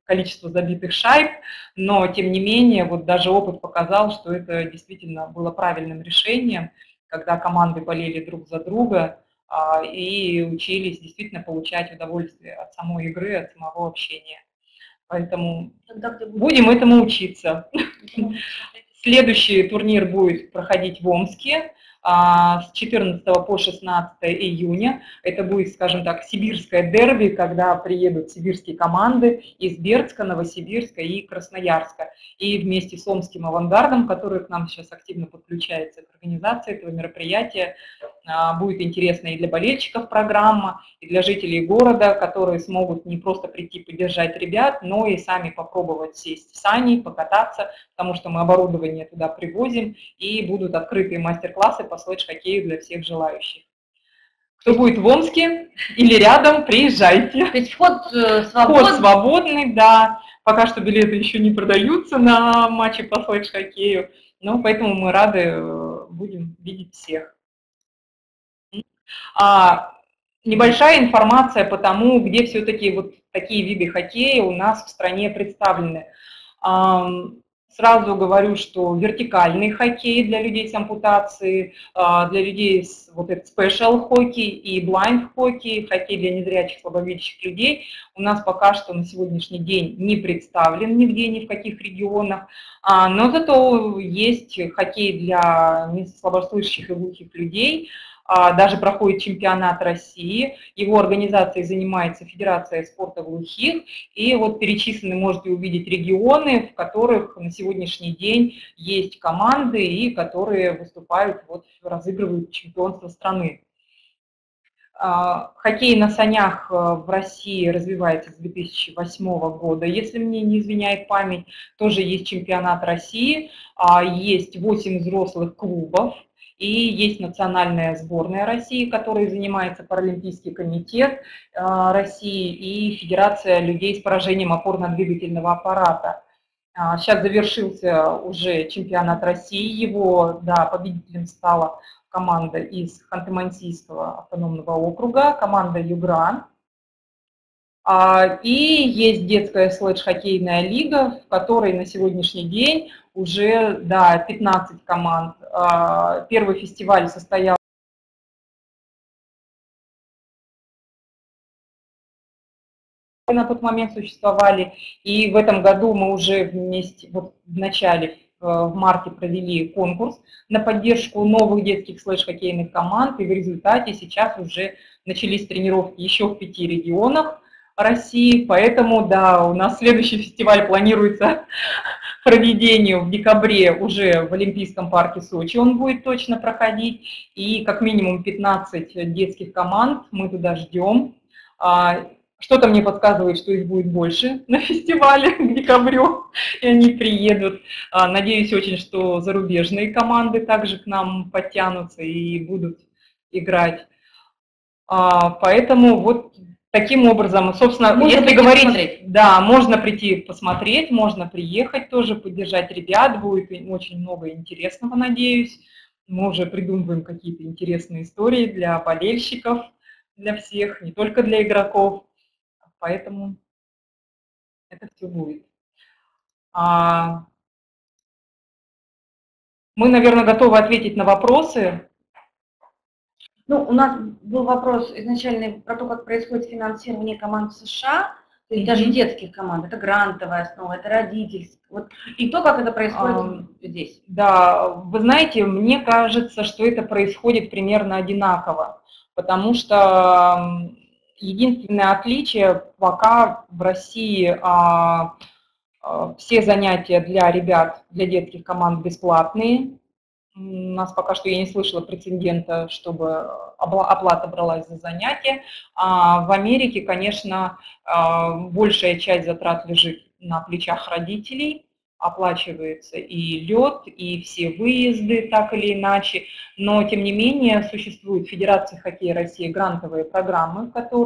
количество забитых шайб, но тем не менее, вот даже опыт показал, что это действительно было правильным решением, когда команды болели друг за друга и учились действительно получать удовольствие от самой игры, от самого общения. Поэтому будем этому учиться. Следующий турнир будет проходить в Омске с 14 по 16 июня. Это будет, скажем так, сибирское дерби, когда приедут сибирские команды из Бердска, Новосибирска и Красноярска. И вместе с омским авангардом, который к нам сейчас активно подключается к организации этого мероприятия, будет интересна и для болельщиков программа, и для жителей города, которые смогут не просто прийти поддержать ребят, но и сами попробовать сесть в сани, покататься, потому что мы оборудование туда привозим, и будут открытые мастер-классы по слэдж-хоккею для всех желающих. Кто будет в Омске или рядом, приезжайте. То есть вход свободный? Вход свободный, да. Пока что билеты еще не продаются на матчи по слэдж-хоккею, но поэтому мы рады будем видеть всех. Небольшая информация по тому, где все-таки вот такие виды хоккея у нас в стране представлены. Сразу говорю, что вертикальный хоккей для людей с ампутацией, для людей с вот этот special хоккей и blind хоккей, хоккей для незрячих, слабовидящих людей у нас пока что на сегодняшний день не представлен нигде, ни в каких регионах, но зато есть хоккей для слабослышащих и глухих людей. Даже проходит чемпионат России, его организацией занимается Федерация спорта глухих, и вот перечислены можете увидеть регионы, в которых на сегодняшний день есть команды, и которые выступают, вот, разыгрывают чемпионство страны. Хоккей на санях в России развивается с 2008 года, если мне не изменяет память, тоже есть чемпионат России, есть 8 взрослых клубов, и есть национальная сборная России, которой занимается Паралимпийский комитет России и Федерация людей с поражением опорно-двигательного аппарата. Сейчас завершился уже чемпионат России, его, да, победителем стала команда из Ханты-Мансийского автономного округа, команда «Югра». И есть детская слэдж-хоккейная лига, в которой на сегодняшний день уже, да, 15 команд. Первый фестиваль состоялся на тот момент существовали, и в этом году мы уже вместе, вот в начале, в марте провели конкурс на поддержку новых детских слэдж-хоккейных команд, и в результате сейчас уже начались тренировки еще в 5 регионах России, поэтому, да, у нас следующий фестиваль планируется проведению в декабре уже в Олимпийском парке Сочи, он будет точно проходить, и как минимум 15 детских команд мы туда ждем. Что-то мне подсказывает, что их будет больше на фестивале к декабрю, и они приедут. Надеюсь очень, что зарубежные команды также к нам подтянутся и будут играть. Поэтому вот таким образом, собственно, можно если говорить, посмотреть. Да, можно прийти посмотреть, можно приехать тоже, поддержать ребят, будет очень много интересного, надеюсь. Мы уже придумываем какие-то интересные истории для болельщиков, для всех, не только для игроков. Поэтому это все будет. Мы, наверное, готовы ответить на вопросы. Ну, у нас был вопрос изначально про то, как происходит финансирование команд в США, то есть даже детских команд, это грантовая основа, это родительская, вот, и то, как это происходит здесь. Да, вы знаете, мне кажется, что это происходит примерно одинаково, потому что единственное отличие, пока в России все занятия для ребят, для детских команд бесплатные. У нас пока что я не слышала прецедента, чтобы оплата бралась за занятия. В Америке, конечно, большая часть затрат лежит на плечах родителей, оплачивается и лед, и все выезды так или иначе, но тем не менее существует Федерация хоккея России грантовые программы, которые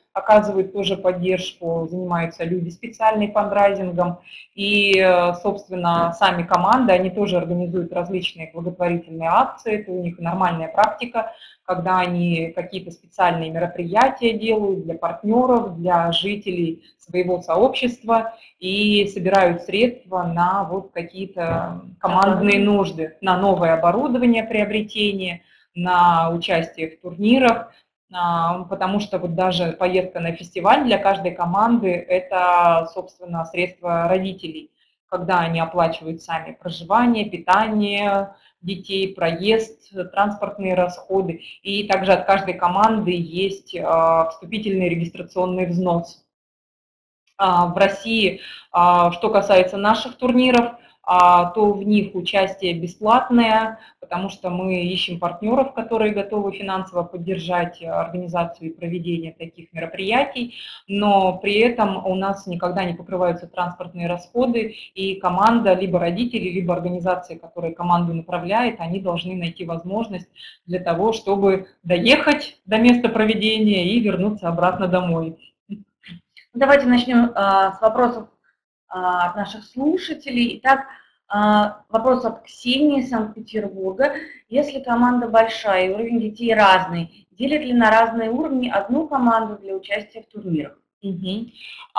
оказывают тоже поддержку, занимаются люди специальным фандрайзингом. И, собственно, сами команды, они тоже организуют различные благотворительные акции, это у них нормальная практика, когда они какие-то специальные мероприятия делают для партнеров, для жителей своего сообщества и собирают средства на вот какие-то командные нужды, на новое оборудование приобретение, на участие в турнирах, потому что вот даже поездка на фестиваль для каждой команды – это, собственно, средства родителей, когда они оплачивают сами проживание, питание детей, проезд, транспортные расходы. И также от каждой команды есть вступительный регистрационный взнос. В России, что касается наших турниров, то в них участие бесплатное, потому что мы ищем партнеров, которые готовы финансово поддержать организацию и проведение таких мероприятий, но при этом у нас никогда не покрываются транспортные расходы, и команда, либо родители, либо организация, которая команду направляет, они должны найти возможность для того, чтобы доехать до места проведения и вернуться обратно домой. Давайте начнем с вопросов от наших слушателей. Итак, вопрос от Ксении из Санкт-Петербурга. Если команда большая и уровень детей разный, делят ли на разные уровни одну команду для участия в турнирах? Если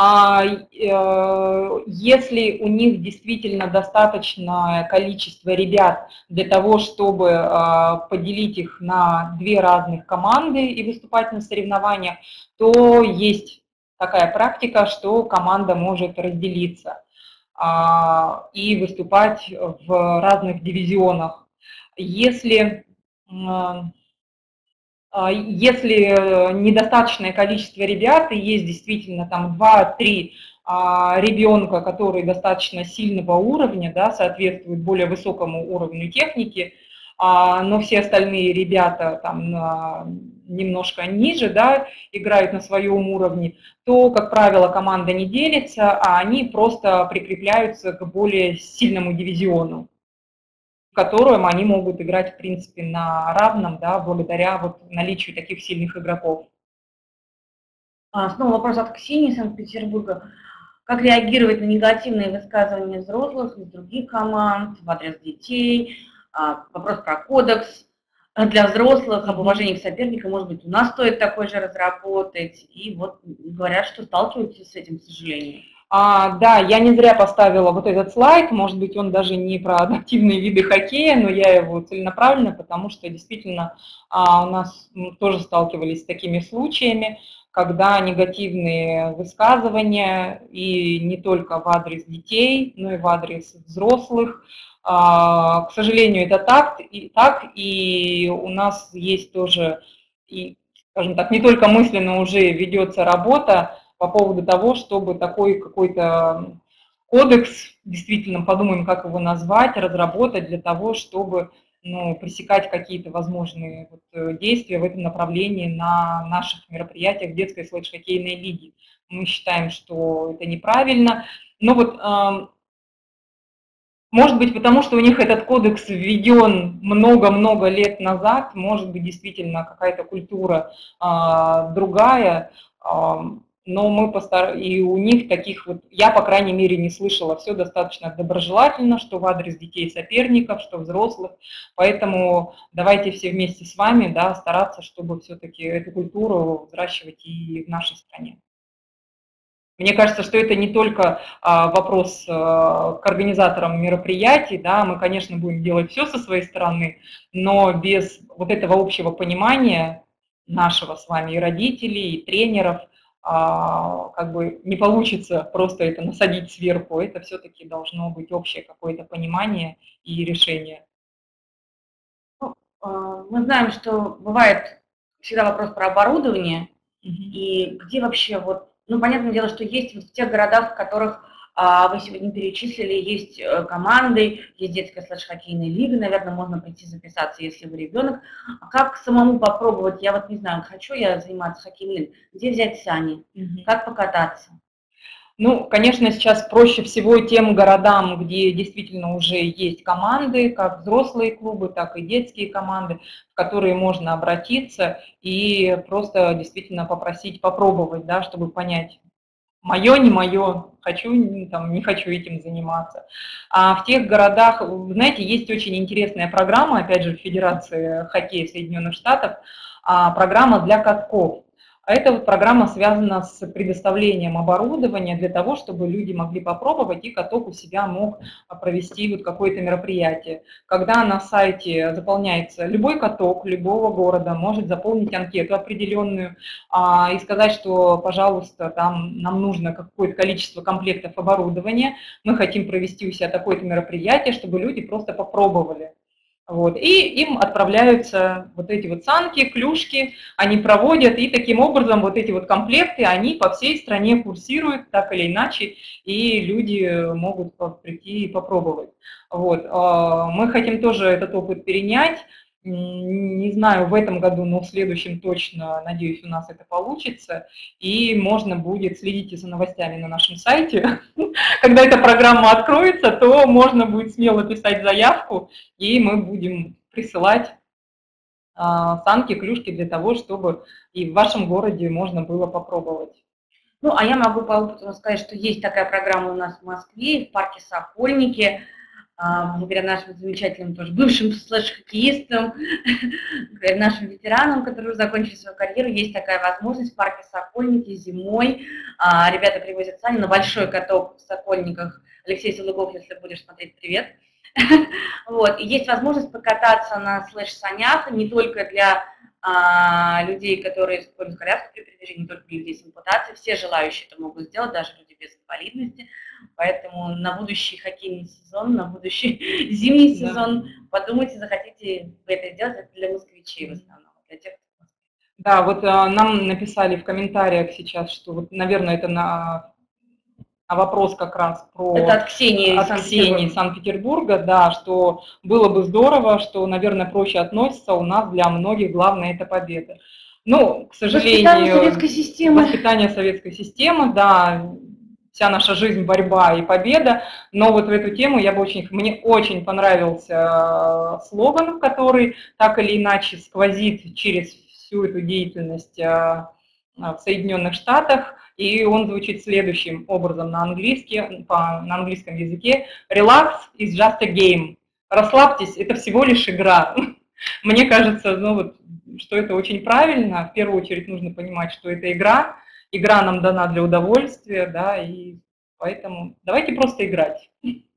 у них действительно достаточное количество ребят для того, чтобы поделить их на две разных команды и выступать на соревнованиях, то есть такая практика, что команда может разделиться и выступать в разных дивизионах. Если недостаточное количество ребят, и есть действительно там 2-3 ребенка, которые достаточно сильного уровня, да, соответствуют более высокому уровню техники, но все остальные ребята там немножко ниже, да, играют на своем уровне, то, как правило, команда не делится, а они просто прикрепляются к более сильному дивизиону, в котором они могут играть, в принципе, на равном, да, благодаря вот наличию таких сильных игроков. Снова вопрос от Ксении из Санкт-Петербурга. Как реагировать на негативные высказывания взрослых из других команд в адрес детей? Вопрос про кодекс для взрослых, об уважении к соперникам. Может быть, у нас стоит такой же разработать. И вот говорят, что сталкиваются с этим, к сожалению. Да, я не зря поставила вот этот слайд, может быть, он даже не про адаптивные виды хоккея, но я его целенаправленно, потому что действительно у нас тоже сталкивались с такими случаями, когда негативные высказывания, и не только в адрес детей, но и в адрес взрослых. К сожалению, это так, и у нас есть тоже, и, скажем так, не только мысленно уже ведется работа по поводу того, чтобы такой какой-то кодекс, действительно подумаем, как его назвать, разработать для того, чтобы пресекать какие-то возможные действия в этом направлении на наших мероприятиях детской слэдж-хоккейной лиги. Мы считаем, что это неправильно. Но вот может быть, потому что у них этот кодекс введен много-много лет назад, может быть, действительно какая-то культура другая, но мы и у них таких вот, я, по крайней мере, не слышала, все достаточно доброжелательно, что в адрес детей соперников, что взрослых, поэтому давайте все вместе с вами, да, стараться, чтобы все-таки эту культуру взращивать и в нашей стране. Мне кажется, что это не только вопрос к организаторам мероприятий, да, мы, конечно, будем делать все со своей стороны, но без вот этого общего понимания нашего с вами и родителей, и тренеров, как бы не получится просто это насадить сверху, это все-таки должно быть общее какое-то понимание и решение. Мы знаем, что бывает всегда вопрос про оборудование, и где вообще вот, понятное дело, что есть вот в тех городах, в которых вы сегодня перечислили, есть команды, есть детская слэдж-хоккейная лига, наверное, можно прийти записаться, если вы ребенок. А как самому попробовать? Я вот не знаю, хочу я заниматься хоккейной лигой, где взять сани, как покататься? Ну, конечно, сейчас проще всего тем городам, где действительно уже есть команды, как взрослые клубы, так и детские команды, в которые можно обратиться и просто действительно попросить попробовать, да, чтобы понять, мое, не мое, хочу, там, не хочу этим заниматься. А в тех городах, вы знаете, есть очень интересная программа, опять же, в Федерации хоккея Соединенных Штатов, программа для катков. А эта вот программа связана с предоставлением оборудования для того, чтобы люди могли попробовать, и каток у себя мог провести вот какое-то мероприятие. Когда на сайте заполняется любой каток любого города, может заполнить анкету определенную и сказать, что, пожалуйста, там нам нужно какое-то количество комплектов оборудования, мы хотим провести у себя такое-то мероприятие, чтобы люди просто попробовали. Вот. И им отправляются вот эти вот санки, клюшки, они проводят, и таким образом вот эти вот комплекты, они по всей стране курсируют так или иначе, и люди могут прийти и попробовать. Вот. Мы хотим тоже этот опыт перенять. Не знаю, в этом году, но в следующем точно, надеюсь, у нас это получится. И можно будет, следите за новостями на нашем сайте. Когда эта программа откроется, то можно будет смело писать заявку, и мы будем присылать санки, клюшки для того, чтобы и в вашем городе можно было попробовать. Ну, а я могу по опыту сказать, что есть такая программа у нас в Москве, в парке Сокольники, благодаря нашим замечательным тоже бывшим слэш-хоккеистам, нашим ветеранам, которые уже закончили свою карьеру, есть такая возможность в парке Сокольники зимой. Ребята привозят сани на большой каток в Сокольниках. Алексей Силугов, если будешь смотреть, привет. Вот. И есть возможность покататься на слэш-санях не только для людей, которые используют коляску при передвижении, не только для людей с ампутацией. Все желающие это могут сделать, даже люди без инвалидности. Поэтому на будущий хоккейный сезон, на будущий зимний сезон подумайте, захотите вы это сделать, это для москвичей в основном, для тех, кто... Да, вот нам написали в комментариях сейчас, что, вот, наверное, это на вопрос как раз про... Это от Ксении из Санкт-Петербурга, да, что было бы здорово, что, наверное, проще относится, у нас для многих главное это победа. Ну, к сожалению... Воспитание советской системы, да, вся наша жизнь борьба и победа, но вот в эту тему мне очень понравился слоган, который так или иначе сквозит через всю эту деятельность в Соединенных Штатах, и он звучит следующим образом на английском языке: «Relax is just a game». Расслабьтесь, это всего лишь игра. Мне кажется, что это очень правильно. В первую очередь нужно понимать, что это игра. Игра нам дана для удовольствия, да, и поэтому давайте просто играть.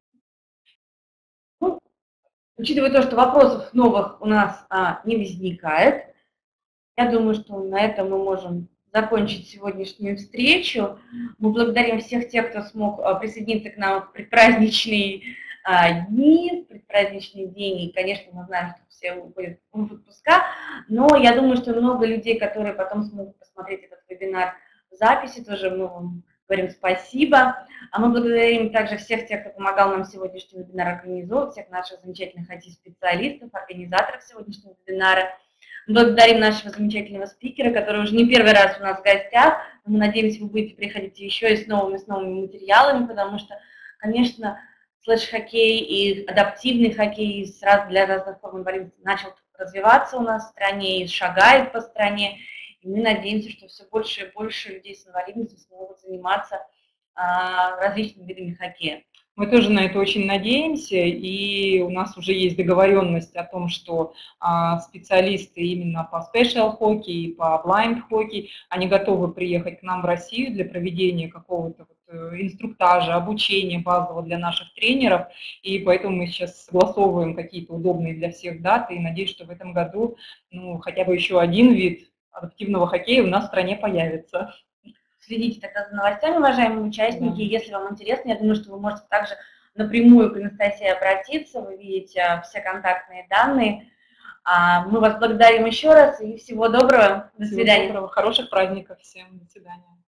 Ну, учитывая то, что вопросов новых у нас не возникает, я думаю, что на этом мы можем закончить сегодняшнюю встречу. Мы благодарим всех тех, кто смог присоединиться к нам в предпраздничные дни, в предпраздничный день. И, конечно, мы знаем, что все уходят в отпуска, но я думаю, что много людей, которые потом смогут посмотреть этот вебинар в записи, тоже мы вам говорим спасибо. А мы благодарим также всех тех, кто помогал нам сегодняшний вебинар организовать, всех наших замечательных IT-специалистов, организаторов сегодняшнего вебинара. Благодарим нашего замечательного спикера, который уже не первый раз у нас в гостях. Мы надеемся, вы будете приходить еще и с новыми материалами, потому что, конечно, слэш-хоккей и адаптивный хоккей для разных форм инвалидности начал развиваться у нас в стране и шагает по стране. И мы надеемся, что все больше и больше людей с инвалидностью смогут заниматься различными видами хоккея. Мы тоже на это очень надеемся, и у нас уже есть договоренность о том, что специалисты именно по special hockey и по blind hockey, они готовы приехать к нам в Россию для проведения какого-то инструктажа, обучения базового для наших тренеров, и поэтому мы сейчас согласовываем какие-то удобные для всех даты, и надеюсь, что в этом году хотя бы еще один вид адаптивного хоккея у нас в стране появится. Следите тогда за новостями, уважаемые участники. Да. Если вам интересно, я думаю, что вы можете также напрямую к Анастасии обратиться. Вы видите все контактные данные. Мы вас благодарим еще раз и всего доброго. До свидания. Всего доброго. Хороших праздников всем. До свидания.